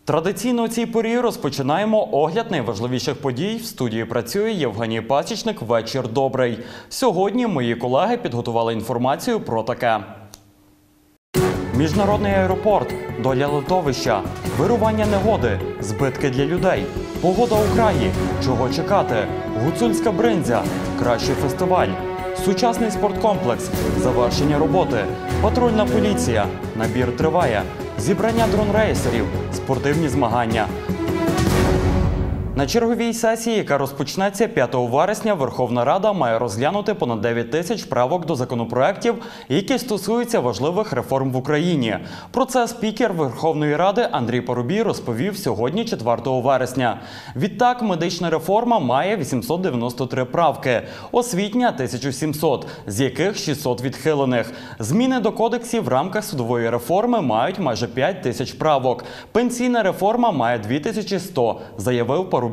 Традиційно у цій порі розпочинаємо огляд найважливіших подій. В студії працює Євгеній Пасічник. Вечір добрий. Сьогодні мої колеги підготували інформацію про таке. Міжнародний аеропорт, доля литовища, вирування негоди, збитки для людей, погода у краї, чого чекати, гуцульська бриндзя, кращий фестиваль, сучасний спорткомплекс, завершення роботи, патрульна поліція, набір триває, зібрання дронрейсерів, спортивні змагання. На черговій сесії, яка розпочнеться 5 вересня, Верховна Рада має розглянути понад 9 тисяч правок до законопроєктів, які стосуються важливих реформ в Україні. Про це спікер Верховної Ради Андрій Парубій розповів сьогодні, 4 вересня. Відтак, медична реформа має 893 правки, освітня – 1700, з яких 600 відхилених. Зміни до кодексів в рамках судової реформи мають майже 5 тисяч правок. Пенсійна реформа має 2100, заявив Парубій.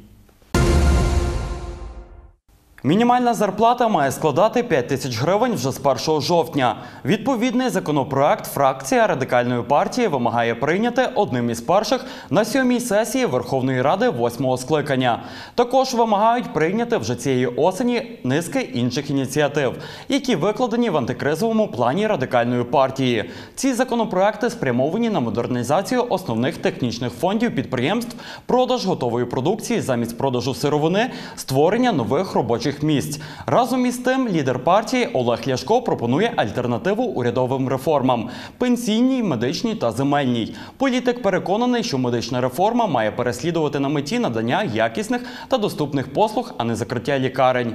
Мінімальна зарплата має складати 5 тисяч гривень вже з 1 жовтня. Відповідний законопроект фракція Радикальної партії вимагає прийняти одним із перших на 7-й сесії Верховної Ради 8-го скликання. Також вимагають прийняти вже цієї осені низки інших ініціатив, які викладені в антикризовому плані Радикальної партії. Ці законопроекти спрямовані на модернізацію основних технічних фондів підприємств, продаж готової продукції замість продажу сировини, створення нових робочих місць. Разом із тим, лідер партії Олег Ляшко пропонує альтернативу урядовим реформам – пенсійній, медичній та земельній. Політик переконаний, що медична реформа має переслідувати на меті надання якісних та доступних послуг, а не закриття лікарень.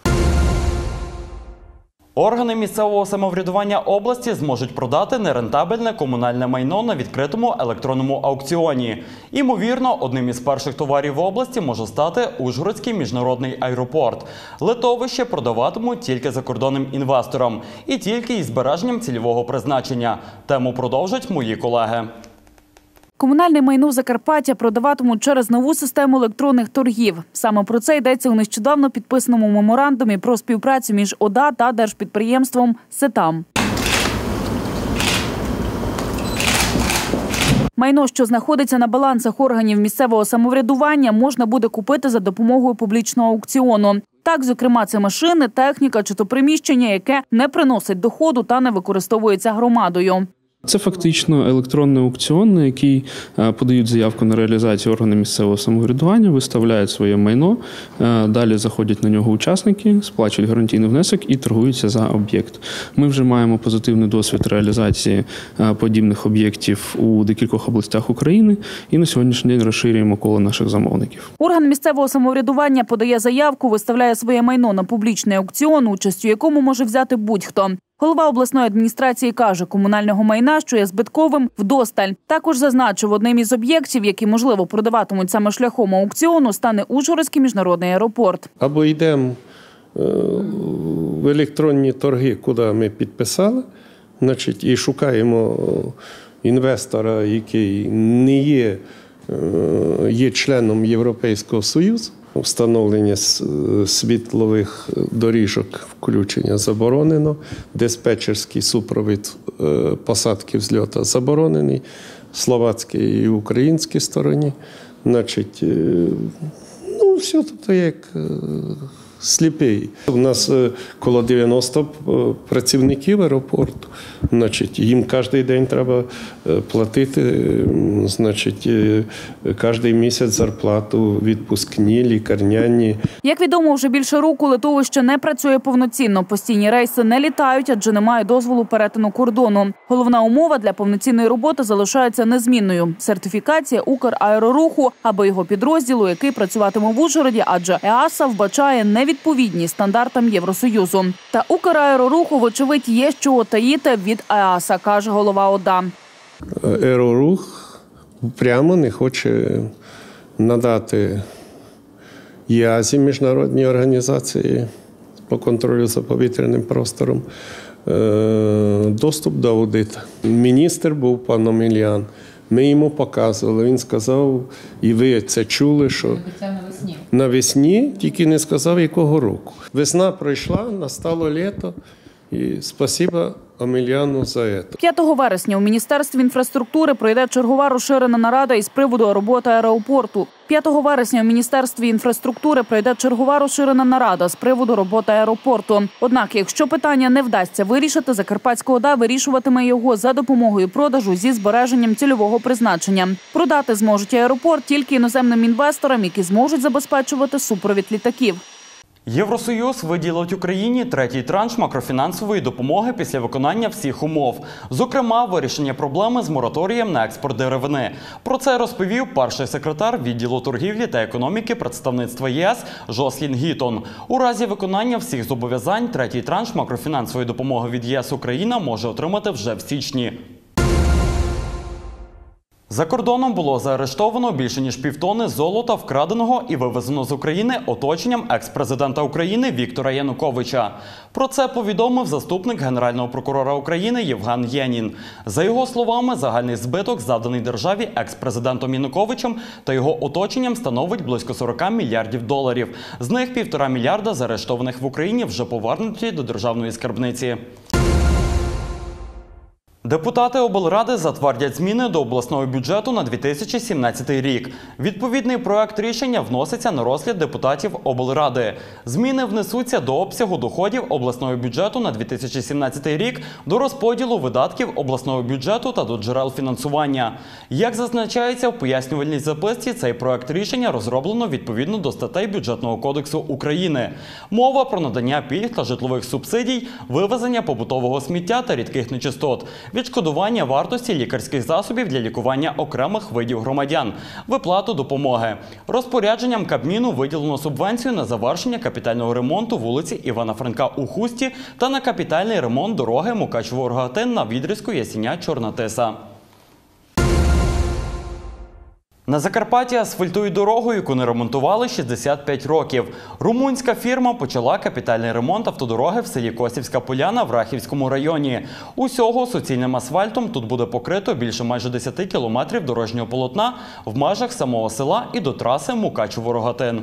Органи місцевого самоврядування області зможуть продати нерентабельне комунальне майно на відкритому електронному аукціоні. Імовірно, одним із перших товарів в області може стати Ужгородський міжнародний аеропорт. Литовище продаватимуть тільки закордонним інвесторам і тільки із збереженням цільового призначення. Тему продовжать мої колеги. Комунальне майно Закарпаття продаватимуть через нову систему електронних торгів. Саме про це йдеться у нещодавно підписаному меморандумі про співпрацю між ОДА та держпідприємством «Сетам». Майно, що знаходиться на балансах органів місцевого самоврядування, можна буде купити за допомогою публічного аукціону. Так, зокрема, це машини, техніка чи то приміщення, яке не приносить доходу та не використовується громадою. Це фактично електронний аукціон, на який подають заявку на реалізацію органи місцевого самоврядування, виставляють своє майно, далі заходять на нього учасники, сплачують гарантійний внесок і торгуються за об'єкт. Ми вже маємо позитивний досвід реалізації подібних об'єктів у декількох областях України і на сьогоднішній день розширюємо коло наших замовників. Орган місцевого самоврядування подає заявку, виставляє своє майно на публічний аукціон, участь у якому може взяти будь-хто. Голова обласної адміністрації каже, комунального майна, що є збитковим, вдосталь. Також зазначив, одним із об'єктів, які, можливо, продаватимуть саме шляхом аукціону, стане Ужгородський міжнародний аеропорт. Або йдемо в електронні торги, куди ми підписали, і шукаємо інвестора, який не є членом Європейського Союзу. Встановлення світлових доріжок включення заборонено, диспетчерський супровід посадки взльоту заборонений, словацькій і українській стороні. Все тут як сліпий. У нас коло 90 працівників аеропорту. Їм кожен день треба платити, кожен місяць зарплату, відпускні, лікарняні. Як відомо, вже більше року литовище не працює повноцінно. Постійні рейси не літають, адже немає дозволу перетину кордону. Головна умова для повноцінної роботи залишається незмінною – сертифікація Украероруху або його підрозділу, який працюватиме в Ужгороді, адже ЕАСА вбачає невідповідність стандартам Євросоюзу. Та Украероруху, вочевидь, є що таїти від ЕАСА, каже голова ОДА. Аерорух прямо не хоче надати ЄАЗі, міжнародній організації по контролю за повітряним простором, доступ до аудиту. Міністр був пан Омелян. Ми йому показували, він сказав, і ви це чули, що навесні, тільки не сказав, якого року. Весна пройшла, настало літо, І спасибо Омеляну за це. 5 вересня у Міністерстві інфраструктури пройде чергова розширена нарада із приводу роботи аеропорту. 5 вересня у Міністерстві інфраструктури пройде чергова розширена нарада з приводу роботи аеропорту. Однак, якщо питання не вдасться вирішити, Закарпатська ОДА вирішуватиме його за допомогою продажу зі збереженням цільового призначення. Продати зможуть аеропорт тільки іноземним інвесторам, які зможуть забезпечувати супровід літаків. Євросоюз виділить Україні третій транш макрофінансової допомоги після виконання всіх умов. Зокрема, вирішення проблеми з мораторієм на експорт деревини. Про це розповів перший секретар відділу торгівлі та економіки представництва ЄС Жослін Гітон. У разі виконання всіх зобов'язань третій транш макрофінансової допомоги від ЄС Україна може отримати вже в січні. За кордоном було заарештовано більше ніж півтони золота, вкраденого і вивезено з України оточенням екс-президента України Віктора Януковича. Про це повідомив заступник Генерального прокурора України Євген Єнін. За його словами, загальний збиток, завданий державі екс-президентом Януковичем та його оточенням, становить близько 40 мільярдів доларів. З них 1,5 мільярда заарештованих в Україні вже повернуті до державної скарбниці. Депутати облради затвердять зміни до обласного бюджету на 2017 рік. Відповідний проект рішення вноситься на розгляд депутатів облради. Зміни внесуться до обсягу доходів обласного бюджету на 2017 рік, до розподілу видатків обласного бюджету та до джерел фінансування. Як зазначається в пояснювальній записці, цей проект рішення розроблено відповідно до статей Бюджетного кодексу України. Мова про надання пільг та житлових субсидій, вивезення побутового сміття та рідких нечистот, відшкодування вартості лікарських засобів для лікування окремих видів громадян, виплату допомоги. Розпорядженням Кабміну виділено субвенцію на завершення капітального ремонту вулиці Івана Франка у Хусті та на капітальний ремонт дороги Мукачево-Рогатин на відрізку Ясіня-Чорна Тиса. На Закарпатті асфальтують дорогу, яку не ремонтували 65 років. Румунська фірма почала капітальний ремонт автодороги в селі Косівська Поляна в Рахівському районі. Усього суцільним асфальтом тут буде покрито більше майже 10 кілометрів дорожнього полотна в межах самого села і до траси Мукачево-Рогатин.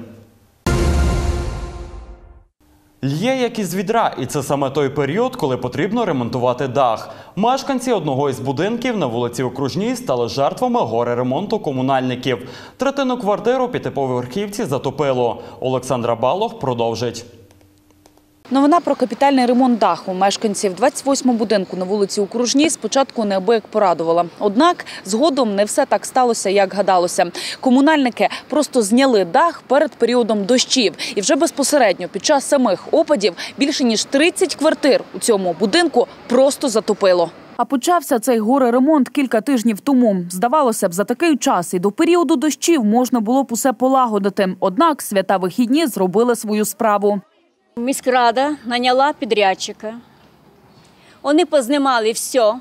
Лє як із відра, і це саме той період, коли потрібно ремонтувати дах. Мешканці одного із будинків на вулиці Окружній стали жертвами горе-ремонту комунальників. Третину квартир у п'ятиповерхівці затопило. Олександра Балох продовжить. Новина про капітальний ремонт даху мешканців 28-му будинку на вулиці Окружній спочатку неабияк порадувала. Однак згодом не все так сталося, як гадалося. Комунальники просто зняли дах перед періодом дощів. І вже безпосередньо під час самих опадів більше ніж 30 квартир у цьому будинку просто затопило. А почався цей горе-ремонт кілька тижнів тому. Здавалося б, за такий час і до періоду дощів можна було б усе полагодити. Однак свята вихідні зробили свою справу. Міськрада наняла підрядчика. Вони познімали все,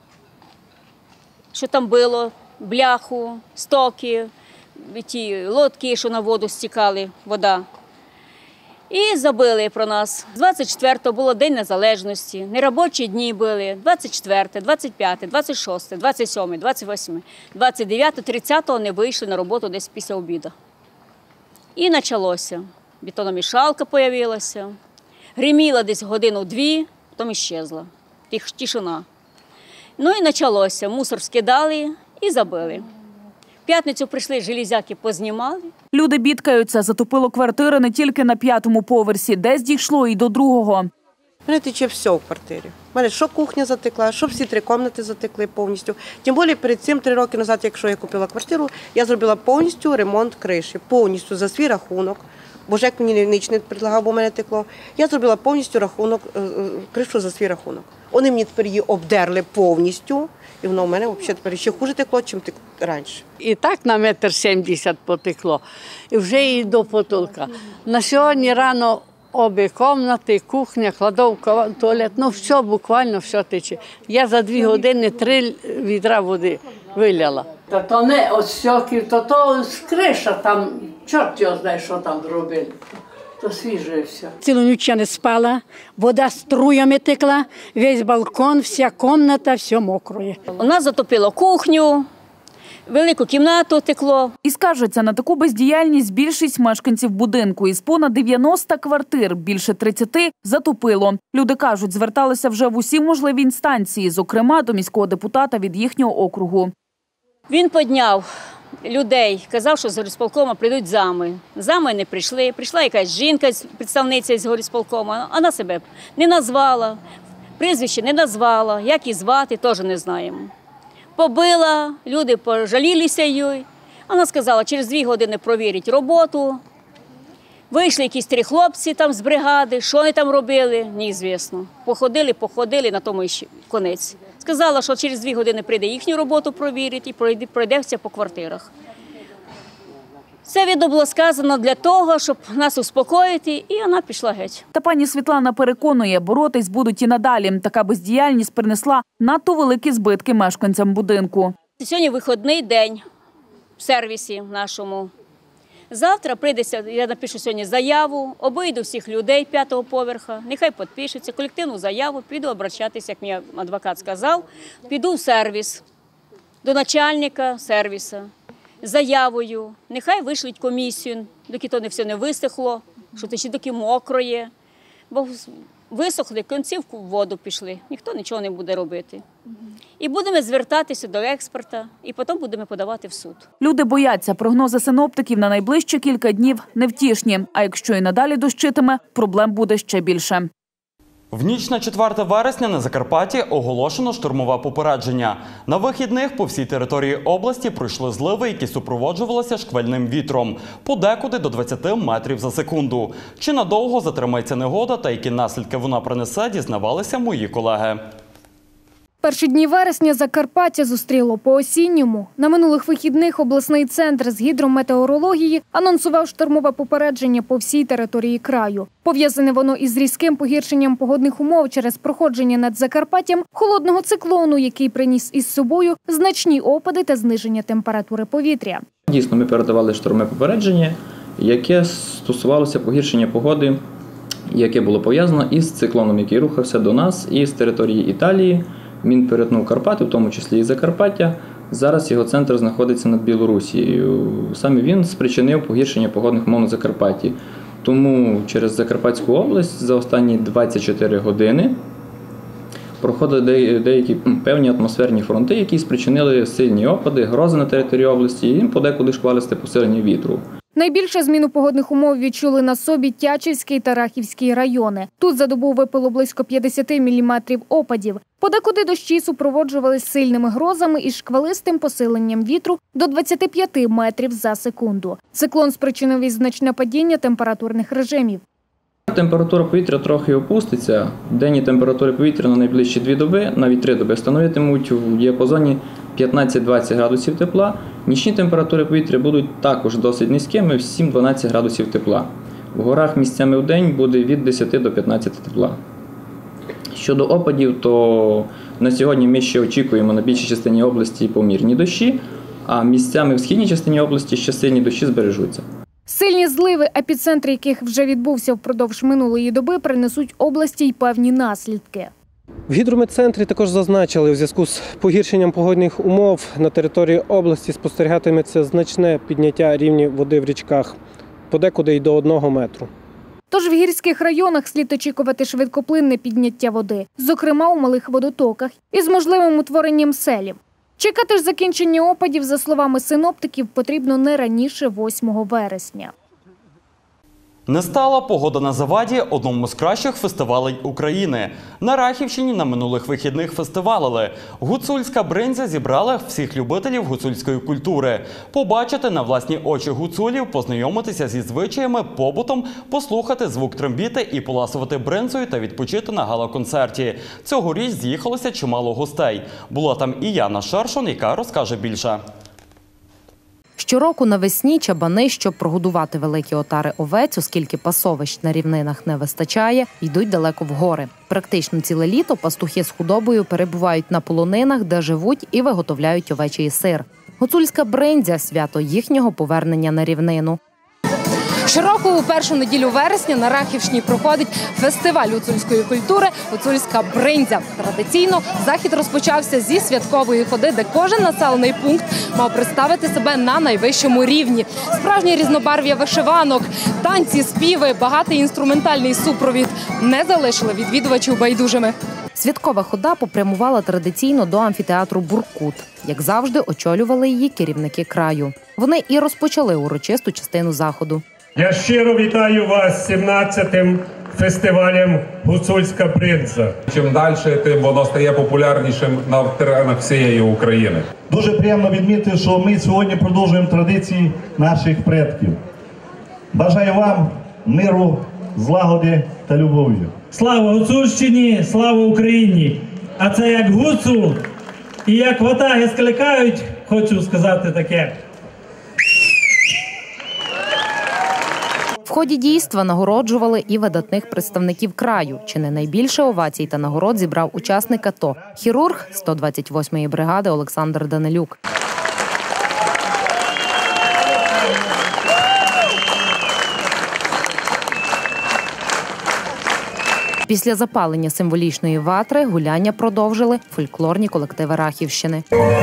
що там було, бляху, стоки, ті лодки, що на воду стікали, вода. І забили про нас. 24-го було День Незалежності, неробочі дні були, 24, 25, 26, 27, 28, 29, 30-го не вийшли на роботу десь після обіду. І почалося. Бетономішалка з'явилася, гриміла десь годину-дві, потім іщезла. Тишина. Ну і почалося. Мусор скидали і забили. В п'ятницю прийшли, железяки познімали. Люди бідкаються, затопило квартири не тільки на 5-му поверсі, десь дійшло і до 2-го. Мене тече все в квартирі. У мене що кухня затекла, що всі 3 кімнати затекли повністю. Тим більше перед цим 3 роки назад, якщо я купила квартиру, я зробила повністю ремонт криші, повністю за свій рахунок. Бо ЖЕК мені ніч не предлагав, бо в мене текло. Я зробила повністю кришу за свій рахунок. Вони мені тепер її обдерли повністю, і воно в мене взагалі тепер ще хуже текло, ніж раніше. І так на 1,70 м потекло, і вже і до потолка. На сьогодні рано обі кімнати, кухня, кладовка, туалет, ну все, буквально все тече. Я за 2 години 3 відра води виляла. Та то не от стоків, то з криша там, чорт його знає, що там зробили. То свіже все. Цілу ніч я не спала, вода струями текла, весь балкон, вся кімната, все мокроє. У нас затопило кухню, велику кімнату текло. І скаржаться на таку бездіяльність більшість мешканців будинку. Із понад 90 квартир більше 30 затопило. Люди кажуть, зверталися вже в усі можливі інстанції, зокрема до міського депутата від їхнього округу. Він підняв людей, казав, що з горисполкому прийдуть зами. Зами не прийшли. Прийшла якась жінка, представниця з горисполкому. Вона себе не назвала, прізвище не назвала, як її звати, теж не знаємо. Побила, люди пожалілися їй. Вона сказала, через 2 години провірять роботу. Вийшли якісь 3 хлопці там з бригади, що вони там робили, неізвісно. Походили, на тому і конець. Сказала, що через 2 години прийде їхню роботу провірить і пройдеться по квартирах. Це відео було сказано для того, щоб нас успокоїти, і вона пішла геть. Та пані Світлана переконує, боротись будуть і надалі. Така бездіяльність принесла надто великі збитки мешканцям будинку. Сьогодні вихідний день в сервісі нашому. Завтра прийдеться, я напишу сьогодні заяву, обійду всіх людей 5-го поверха, нехай підпишуться, колективну заяву, піду обращатися, як мені адвокат сказав, піду в сервіс, до начальника сервісу, з заявою, нехай вишлють комісію, доки то не все не висохло, що то ще доки мокро є, бо висохли, кінцівку в воду пішли, ніхто нічого не буде робити. І будемо звертатися до експерта, і потім будемо подавати в суд. Люди бояться, прогнози синоптиків на найближчі кілька днів невтішні. А якщо і надалі дощитиме, проблем буде ще більше. В ніч на 4 вересня на Закарпатті оголошено штормове попередження. На вихідних по всій території області пройшли зливи, які супроводжувалися шквальним вітром. Подекуди до 20 метрів за секунду. Чи надовго затримається негода та які наслідки вона принесе, дізнавалися мої колеги. Перші дні вересня Закарпаття зустріло по-осінньому. На минулих вихідних обласний центр з гідрометеорології анонсував штормове попередження по всій території краю. Пов'язане воно із різким погіршенням погодних умов через проходження над Закарпаттям холодного циклону, який приніс із собою значні опади та зниження температури повітря. Дійсно, ми передавали штормове попередження, яке стосувалося погіршення погоди, яке було пов'язано із циклоном, який рухався до нас із території Італії. Він перетнув Карпати, в тому числі і Закарпаття. Зараз його центр знаходиться над Білорусією. Саме він спричинив погіршення погодних умов на Закарпатті. Тому через Закарпатську область за останні 24 години проходили деякі певні атмосферні фронти, які спричинили сильні опади, грози на території області і подекуди шквалисте посилення вітру. Найбільше зміну погодних умов відчули на собі Тячівський та Рахівський райони. Тут за добу випало близько 50 міліметрів опадів. Подекуди дощі супроводжувались сильними грозами із шквалистим посиленням вітру до 25 метрів за секунду. Циклон спричинив і значне падіння температурних режимів. Температура повітря трохи опуститься. Денні температури повітря на найближчі 2 доби, навіть 3 доби, становитимуть в діапазоні 15-20 градусів тепла. Нічні температури повітря будуть також досить низькими, в 7-12 градусів тепла. В горах місцями в день буде від 10 до 15 тепла. Щодо опадів, то на сьогодні ми ще очікуємо на більшій частині області помірні дощі, а місцями в східній частині області ще сильні дощі збережуться. Сильні зливи, епіцентр яких вже відбувся впродовж минулої доби, принесуть області й певні наслідки. В гідрометцентрі також зазначили, у зв'язку з погіршенням погодних умов на території області спостерігатиметься значне підняття рівня води в річках, подекуди й до 1 метру. Тож в гірських районах слід очікувати швидкоплинне підняття води, зокрема у малих водотоках, із можливим утворенням селів. Чекати ж закінчення опадів, за словами синоптиків, потрібно не раніше 8 вересня. Не стала погода на заваді одному з кращих фестивалей України. На Рахівщині на минулих вихідних фестивалили. Гуцульська бриндзя зібрала всіх любителів гуцульської культури. Побачити на власні очі гуцулів, познайомитися зі звичаями, побутом, послухати звук трембіти і поласувати бриндзою та відпочити на гала-концерті. Цьогоріч з'їхалося чимало гостей. Була там і Яна Шершон, яка розкаже більше. Щороку навесні чабани, щоб прогодувати великі отари овець, оскільки пасовищ на рівнинах не вистачає, йдуть далеко в гори. Практично ціле літо пастухи з худобою перебувають на полонинах, де живуть і виготовляють овечий сир. Гуцульська бриндзя – свято їхнього повернення на рівнину. Щороку у першу неділю вересня на Рахівщині проходить фестиваль гуцульської культури «Гуцульська бриндзя». Традиційно захід розпочався зі святкової ходи, де кожен населений пункт мав представити себе на найвищому рівні. Справжнє різнобарв'я вишиванок, танці, співи, багатий інструментальний супровід не залишили відвідувачів байдужими. Святкова хода попрямувала традиційно до амфітеатру «Буркут». Як завжди, очолювали її керівники краю. Вони і розпочали урочисту частину заходу. Я щиро вітаю вас з 17-м фестивалем «Гуцульська бриндза». Чим далі, тим воно стає популярнішим на теренах всієї України. Дуже приємно відмітити, що ми сьогодні продовжуємо традиції наших предків. Бажаю вам миру, злагоди та любові. Слава Гуцульщині, слава Україні! А це як гуцул і як ватаги скликають, хочу сказати таке. В ході дійства нагороджували і видатних представників краю. Чи не найбільше овацій та нагород зібрав учасник АТО – хірург 128-ї бригади Олександр Данилюк. Після запалення символічної ватри гуляння продовжили фольклорні колективи Рахівщини.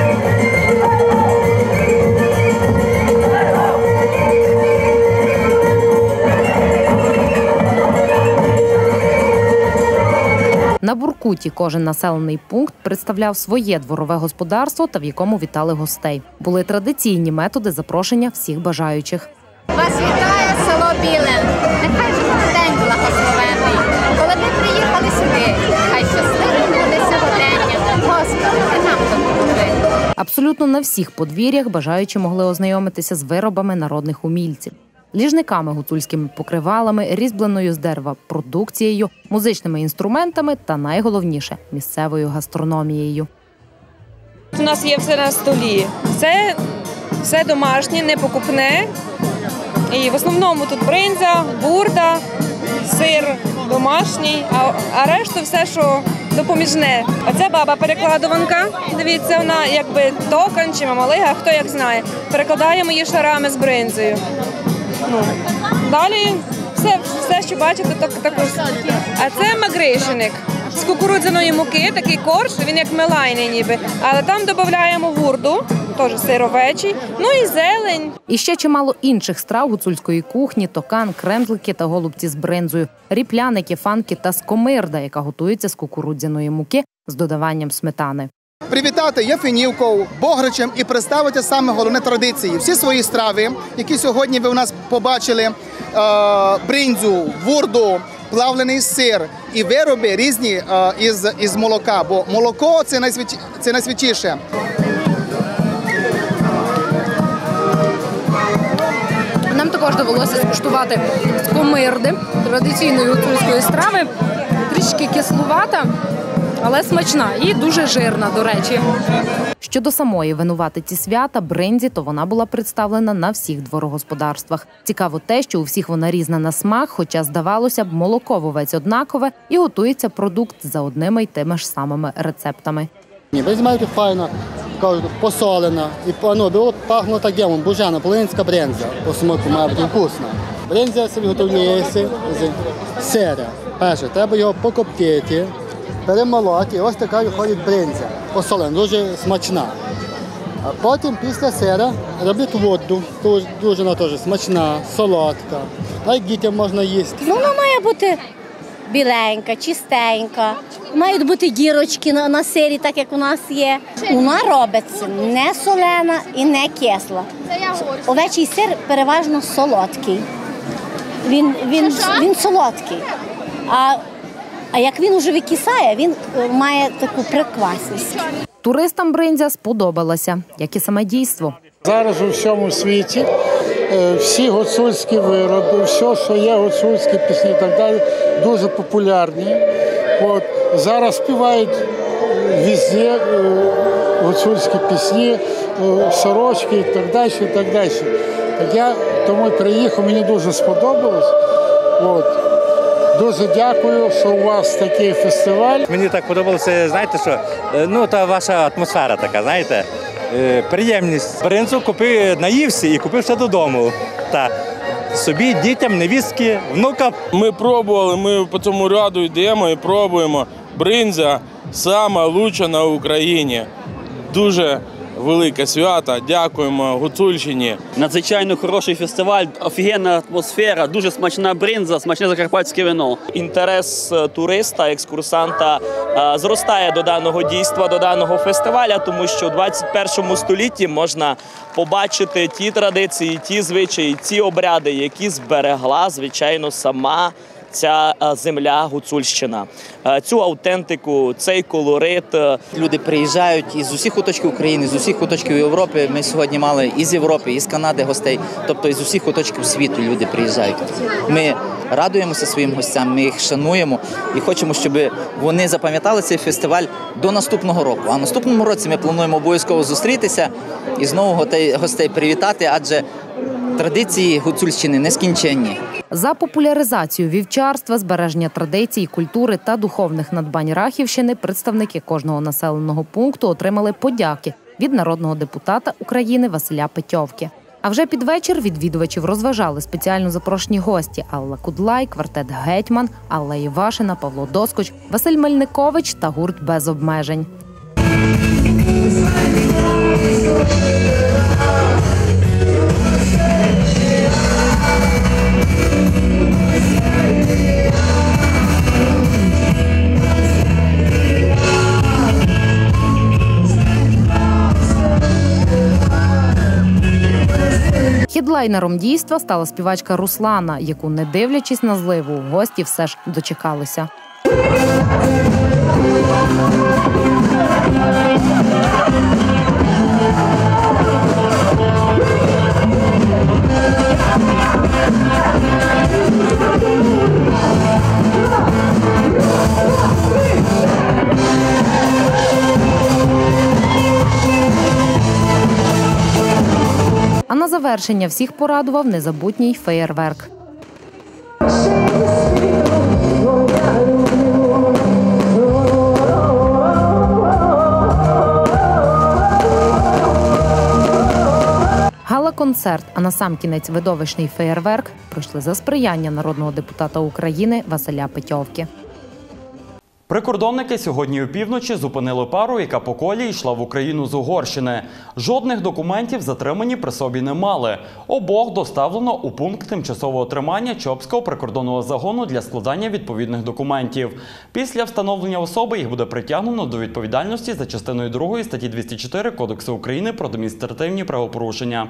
На Буркуті кожен населений пункт представляв своє дворове господарство та в якому вітали гостей. Були традиційні методи запрошення всіх бажаючих. Вас вітає село Біле. Нехай же буде день благословенний. Коли ми приїхали сюди, хай щасливим буде сьогодення. Господи, ти нам допоможи. Абсолютно на всіх подвір'ях бажаючі могли ознайомитися з виробами народних умільців. Ліжниками, гуцульськими покривалами, різьбленою з дерева продукцією, музичними інструментами та, найголовніше, місцевою гастрономією. У нас є все на столі. Це все домашнє, не покупне. І в основному тут бриндзя, бурда, сир домашній, а решту все, що допоміжне. А це баба-перекладуванка. Дивіться, вона якби токан чи мамалига, хто як знає. Перекладаємо її шарами з бриндзою. Далі все, що бачите, також. А це магришеник з кукурудзяної муки, такий корж, він як мелайний ніби. Але там додаємо гурду, теж сировечий, ну і зелень. І ще чимало інших страв гуцульської кухні – токан, кремзлики та голубці з бриндзою, ріпляники, фанки та скомирда, яка готується з кукурудзяної муки з додаванням сметани. Привітати Яфенівку, Богричем і представити саме головне традиції. Всі свої страви, які сьогодні ви у нас побачили, бриндзю, вурду, плавлений сир і вироби різні із молока, бо молоко – це найсвятіше. Нам також довелося скуштувати скомирди, традиційної гуцульської страви, трішки кислувата, але смачна і дуже жирна, до речі. Щодо самої винуватиці свята – бриндзі, то вона була представлена на всіх дворогосподарствах. Цікаво те, що у всіх вона різна на смак, хоча, здавалося б, молоко в овець однакове і готується продукт за одними й тими ж самими рецептами. Ви знаєте, файна, посолена, і пахло так дімом, бужана, полинська бриндзя, по смаку має бути вкусна. Бриндзя собі виготовляється з сира. Перше, треба його покоптити, перемолоти, і ось така виходить бриндзя, посолена, дуже смачна. А потім після сира роблять воду, дуже вона теж смачна, солодка, навіть дітям можна їсти. Вона має бути біленька, чистенька, мають бути дірочки на сирі, так як у нас є. Вона робиться не солена і не кисла. Овечий сир переважно солодкий. Він солодкий. А як він уже викисає, він має таку приквасність. Туристам бриндзя сподобалася, як і саме дійство. Зараз у всьому світі всі гуцульські вироби, все, що є гуцульські пісні і так далі, дуже популярні. Зараз співають везде гуцульські пісні, сорочки і так далі, і так далі. Так я тому приїхав, мені дуже сподобалось. Дуже дякую, що у вас такий фестиваль. Мені так подобалося, знаєте що, та ваша атмосфера така, знаєте, приємність. Бриндзу купив, наївся і купив ще додому. собі, дітям, невістки, внукам. Ми пробували, ми по цьому ряду йдемо і пробуємо. Бринза сама лучша на Україні. Дуже велике свято. Дякуємо Гуцульщині. Надзвичайно хороший фестиваль, офігенна атмосфера, дуже смачна бринза, смачне закарпатське вино. Інтерес туриста, екскурсанта зростає до даного дійства, до даного фестиваля, тому що в 21 столітті можна побачити ті традиції, ті звичаї, ті обряди, які зберегла, звичайно, сама ця земля Гуцульщина. Цю автентику, цей колорит. Люди приїжджають із усіх куточків України, з усіх куточків Європи. Ми сьогодні мали і з Європи, і з Канади гостей. Тобто із усіх куточків світу люди приїжджають. Ми радуємося своїм гостям, ми їх шануємо і хочемо, щоб вони запам'ятали цей фестиваль до наступного року. А в наступному році ми плануємо обов'язково зустрітися і знову гостей привітати, адже традиції Гуцульщини нескінченні. За популяризацію вівчарства, збереження традицій, культури та духовних надбань Рахівщини представники кожного населеного пункту отримали подяки від народного депутата України Василя Петьовки. А вже під вечір відвідувачів розважали спеціально запрошені гості Алла Кудлай, квартет «Гетьман», Алла Івашина, Павло Доскоч, Василь Мельникович та гурт «Без обмежень». Хедлайнером дійства стала співачка Руслана, яку, не дивлячись на зливу, гості все ж дочекалися. А на завершення всіх порадував незабутній феєрверк. Гала-концерт, а насамкінець видовищний феєрверк пройшли за сприяння народного депутата України Василя Петьовки. Прикордонники сьогодні опівночі зупинили пару, яка по колії йшла в Україну з Угорщини. Жодних документів затримані при собі не мали. Обох доставлено у пункт тимчасового тримання Чопського прикордонного загону для складання відповідних документів. Після встановлення особи їх буде притягнено до відповідальності за частиною 2 статті 204 Кодексу України про адміністративні правопорушення.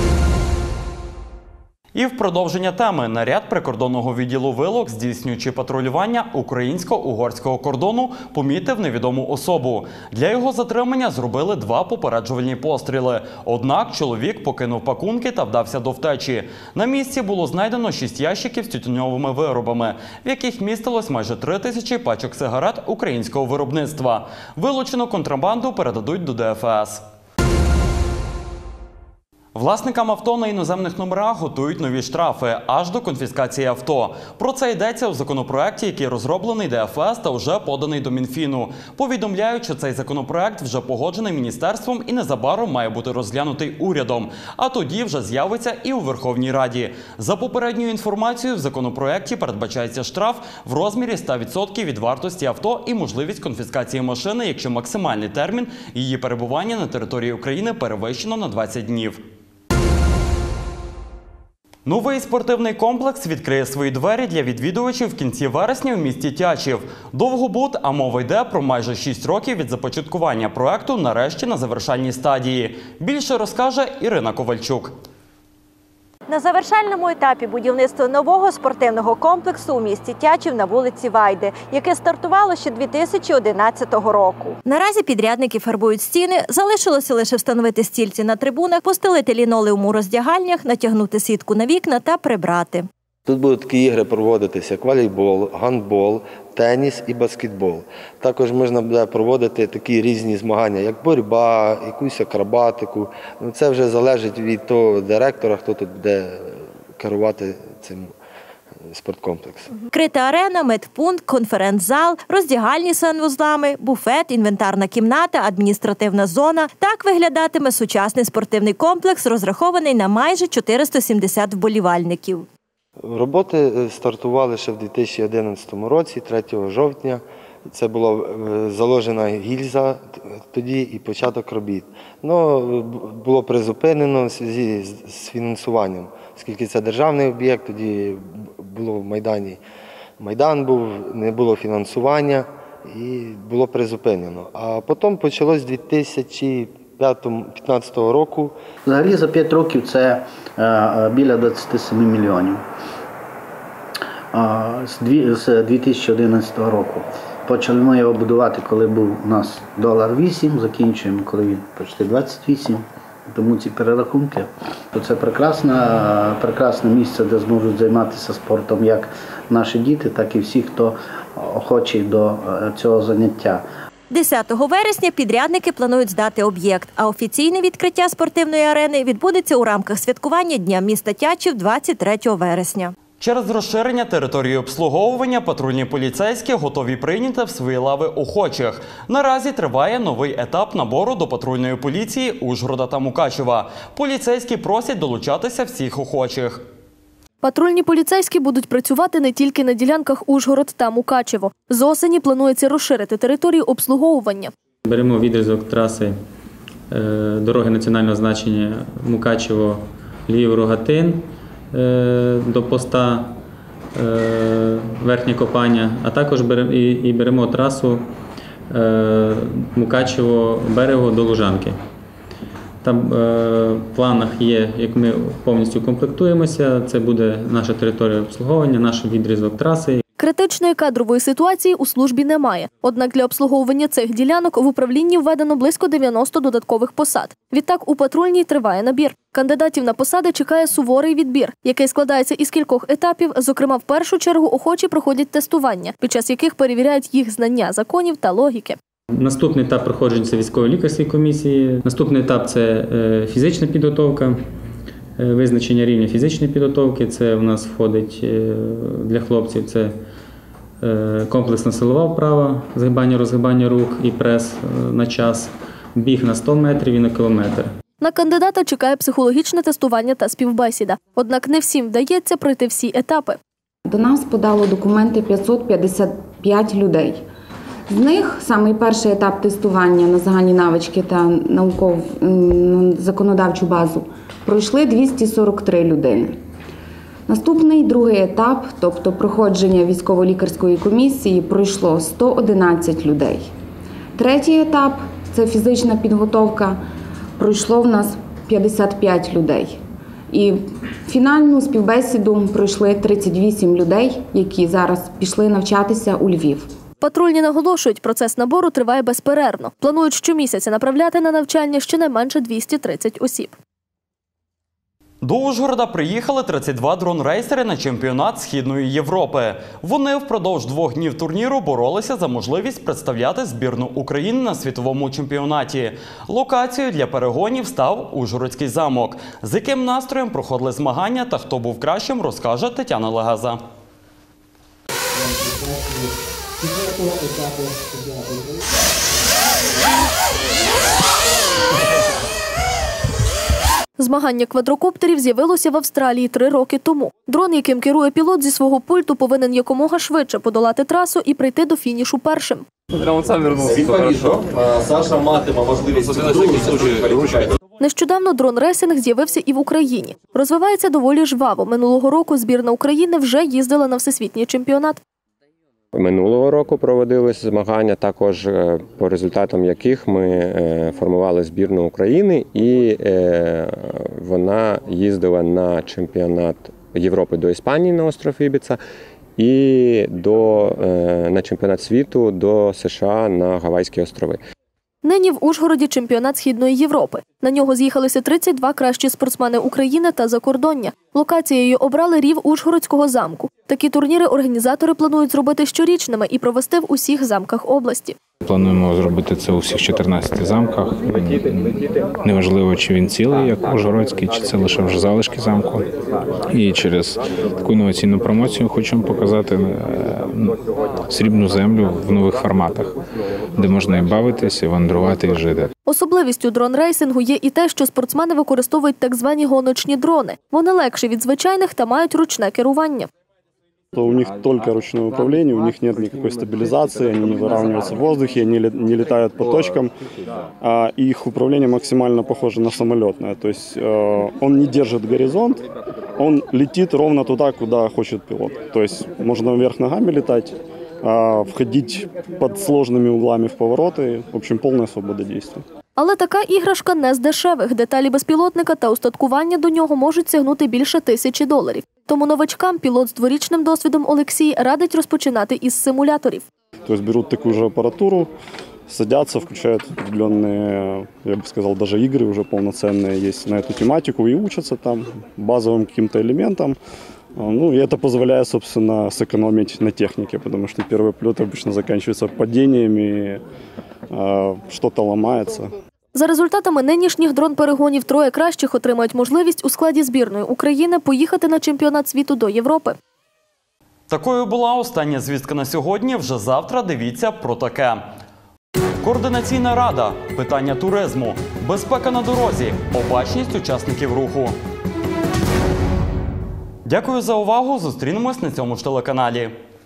І в продовження теми наряд прикордонного відділу Вилок, здійснюючи патрулювання українсько-угорського кордону, помітив невідому особу. Для його затримання зробили 2 попереджувальні постріли. Однак чоловік покинув пакунки та вдався до втечі. На місці було знайдено 6 ящиків з тютюньовими виробами, в яких містилось майже 3000 пачок сигарет українського виробництва. Вилучену контрабанду передадуть до ДФС. Власникам авто на іноземних номерах готують нові штрафи, аж до конфіскації авто. Про це йдеться у законопроекті, який розроблений ДФС та вже поданий до Мінфіну. Повідомляють, що цей законопроект вже погоджений міністерством і незабаром має бути розглянутий урядом. А тоді вже з'явиться і у Верховній Раді. За попередньою інформацією, в законопроекті передбачається штраф в розмірі 100% від вартості авто і можливість конфіскації машини, якщо максимальний термін її перебування на території України перевищено на 20 днів. Новий спортивний комплекс відкриє свої двері для відвідувачів в кінці вересня в місті Тячів. Довгобуд, а мова йде про майже 6 років від започаткування проекту, нарешті на завершальній стадії. Більше розкаже Ірина Ковальчук. На завершальному етапі будівництва нового спортивного комплексу у місті Тячів на вулиці Вайди, яке стартувало ще 2011 року. Наразі підрядники фарбують стіни, залишилося лише встановити стільці на трибунах, постелити лінолеум у роздягальнях, натягнути сітку на вікна та прибрати. Тут будуть такі ігри проводитися, як волейбол, гандбол, теніс і баскетбол. Також можна буде проводити такі різні змагання, як боротьба, якусь акробатику. Це вже залежить від того директора, хто тут буде керувати цим спорткомплекс. Крита арена, медпункт, конференц-зал, роздягальні з санвузлами, буфет, інвентарна кімната, адміністративна зона. Так виглядатиме сучасний спортивний комплекс, розрахований на майже 470 вболівальників. Роботи стартували ще в 2011 році, 3 жовтня. Це була заложена гільза тоді і початок робіт. Но було призупинено в зв'язку з фінансуванням, оскільки це державний об'єкт, тоді було в Майдані. Майдан був, не було фінансування і було призупинено. А потім почалось 2015 року. Взагалі за 5 років це біля 27 мільйонів з 2011 року. Почали ми його будувати, коли був у нас $8, закінчуємо, коли він почти 28. Тому ці перерахунки, то це прекрасне місце, де зможуть займатися спортом як наші діти, так і всі, хто охочий до цього заняття. 10 вересня підрядники планують здати об'єкт, а офіційне відкриття спортивної арени відбудеться у рамках святкування Дня міста Тячів 23 вересня. Через розширення території обслуговування патрульні поліцейські готові прийняти в свої лави охочих. Наразі триває новий етап набору до патрульної поліції Ужгорода та Мукачева. Поліцейські просять долучатися всіх охочих. Патрульні поліцейські будуть працювати не тільки на ділянках Ужгород та Мукачево. З осені планується розширити територію обслуговування. Беремо відрізок траси дороги національного значення Мукачево-Львів-Рогатин до поста Верхнє Копання, а також беремо трасу Мукачево-Берего до Лужанки. Там в планах є, як ми повністю комплектуємося, це буде наша територія обслуговування, наш відрізок траси. Критичної кадрової ситуації у службі немає. Однак для обслуговування цих ділянок в управлінні введено близько 90 додаткових посад. Відтак у патрульній триває набір. Кандидатів на посади чекає суворий відбір, який складається із кількох етапів. Зокрема, в першу чергу охочі проходять тестування, під час яких перевіряють їх знання законів та логіки. Наступний етап проходження – це військово-лікарської комісії. Наступний етап – це фізична підготовка, визначення рівня фізичної підготовки. Це у нас входить для хлопців, це комплексна силова вправа, згибання-розгибання рук і прес на час, біг на 100 метрів і на кілометр. На кандидата чекає психологічне тестування та співбесіда. Однак не всім вдається пройти всі етапи. До нас подало документи 555 людей. З них самий перший етап тестування на загальні навички та законодавчу базу пройшли 243 людини. Наступний, другий етап, тобто проходження військово-лікарської комісії, пройшло 111 людей. Третій етап – це фізична підготовка, пройшло в нас 55 людей. І фінальну співбесіду пройшли 38 людей, які зараз пішли навчатися у Львів. Патрульні наголошують, процес набору триває безперервно. Планують щомісяця направляти на навчання щонайменше 230 осіб. До Ужгорода приїхали 32 дрон-рейсери на чемпіонат Східної Європи. Вони впродовж 2 днів турніру боролися за можливість представляти збірну України на світовому чемпіонаті. Локацією для перегонів став Ужгородський замок. З яким настроєм проходили змагання та хто був кращим, розкаже Тетяна Легаза. Змагання квадрокоптерів з'явилося в Австралії 3 роки тому. Дрон, яким керує пілот, зі свого пульту повинен якомога швидше подолати трасу і прийти до фінішу першим. Саша матиме можливість Нещодавно дрон-рейсинг з'явився і в Україні. Розвивається доволі жваво. Минулого року збірна України вже їздила на всесвітній чемпіонат. Минулого року проводились змагання, також по результатам яких ми формували збірну України, і вона їздила на чемпіонат Європи до Іспанії на остров Ібіца і на чемпіонат світу до США на Гавайські острови. Нині в Ужгороді чемпіонат Східної Європи. На нього з'їхалися 32 кращі спортсмени України та закордоння. Локацією обрали рів Ужгородського замку. Такі турніри організатори планують зробити щорічними і провести в усіх замках області. Плануємо зробити це у всіх 14 замках. Неважливо, чи він цілий, як Ужгородський, чи це лише вже залишки замку. І через таку інноваційну промоцію хочемо показати срібну землю в нових форматах, де можна і бавитися, і вандрувати, і жити. Особливістю дрон-рейсингу є і те, що спортсмени використовують так звані гоночні дрони. Вони легші від звичайних та мають ручне керування. У них только ручное управление, у них нет никакой стабилизации, они не выравниваются в воздухе, не летают по точкам. Их управление максимально похоже на самолетное. То есть он не держит горизонт, он летит ровно туда, куда хочет пилот. То есть можно вверх ногами летать, входить под сложными углами в повороты. В общем, полная свобода действий. Але така іграшка не з дешевих. Деталі безпілотника та устаткування до нього можуть сягнути більше $1000. Тому новачкам пілот з дворічним досвідом Олексій радить розпочинати із симуляторів. Тобто беруть таку ж апаратуру, садятся, включают определенные, я бы сказал, даже игры уже полноценные есть на эту тематику и учатся там базовым каким-то элементам. Ну, и это позволяет, собственно, сэкономить на технике, потому что первый полет обычно заканчивается падениями, что-то ломается. За результатами нинішніх дрон-перегонів 3 кращих отримають можливість у складі збірної України поїхати на чемпіонат світу до Європи. Такою була остання звістка на сьогодні. Вже завтра дивіться про таке. Координаційна рада, питання туризму, безпека на дорозі, обачність учасників руху. Дякую за увагу. Зустрінемось на цьому ж телеканалі.